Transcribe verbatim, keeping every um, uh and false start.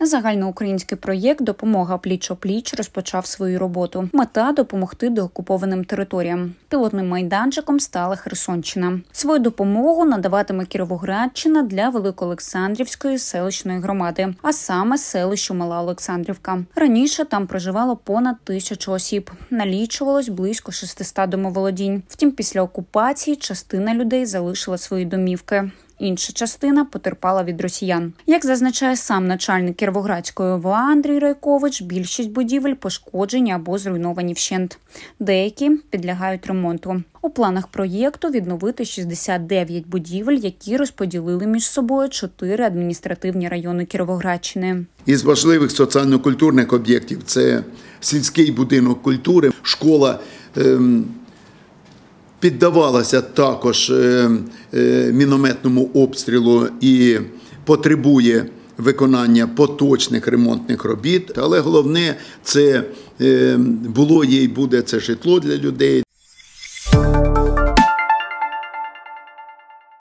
Загальноукраїнський проєкт «Допомога пліч-о-пліч» розпочав свою роботу. Мета – допомогти деокупованим територіям. Пілотним майданчиком стала Херсонщина. Свою допомогу надаватиме Кіровоградщина для Великоолександрівської селищної громади, а саме селищу Мала Олександрівка. Раніше там проживало понад тисячу осіб. Налічувалось близько шестисот домоволодінь. Втім, після окупації частина людей залишила свої домівки. Інша частина потерпала від росіян. Як зазначає сам начальник Кіровоградської ОВА Андрій Райкович, більшість будівель пошкоджені або зруйновані вщент. Деякі підлягають ремонту. У планах проєкту відновити шістдесят дев'ять будівель, які розподілили між собою чотири адміністративні райони Кіровоградщини. Із важливих соціально-культурних об'єктів – це сільський будинок культури, школа ем, піддавалася також мінометному обстрілу і потребує виконання поточних ремонтних робіт. Але головне – це було є і буде це житло для людей.